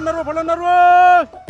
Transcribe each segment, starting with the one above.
පොළොන්නරුව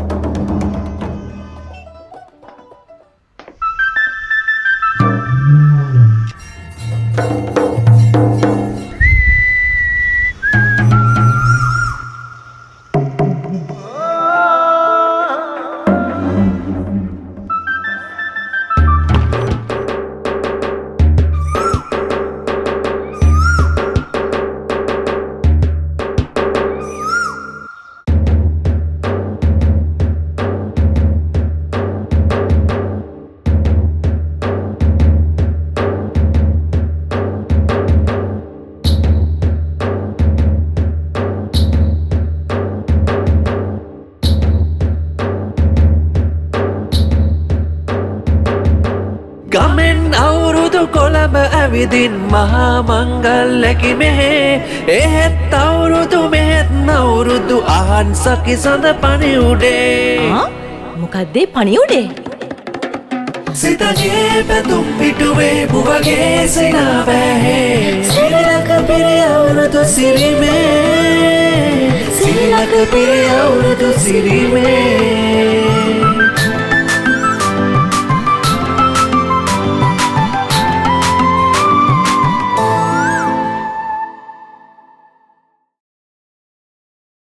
විදින් මහා මංගල්‍යකි මෙහෙ එහෙත් අවුරුදු මෙහෙත් නවුරුදු අහන්සකි සඳ පණිවුඩේ මොකද්ද පණිවුඩේ සිතගේ පැතුම් පිටුවේ බුවගේ සෙනාවැහේ සිරිලක පිරි අවුරුදු සිරිමේ සිරිලක පිරි අවුරුදු සිරිමේ